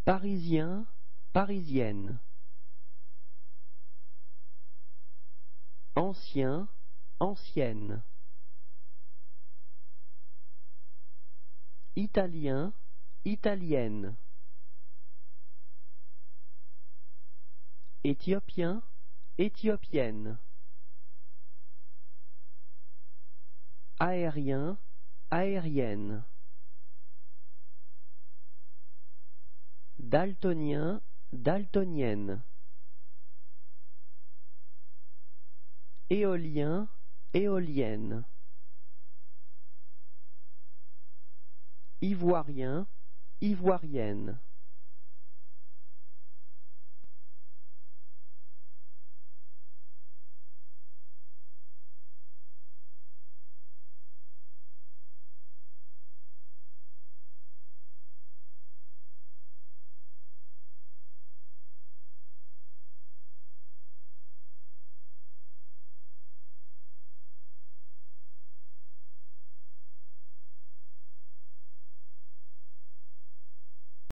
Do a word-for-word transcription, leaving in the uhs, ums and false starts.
Parisien, parisienne. Ancien, ancienne. Italien, italienne. Éthiopien, éthiopienne. Aérien, aérienne. Daltonien, daltonienne. Éolien, éolienne. Ivoirien, ivoirienne.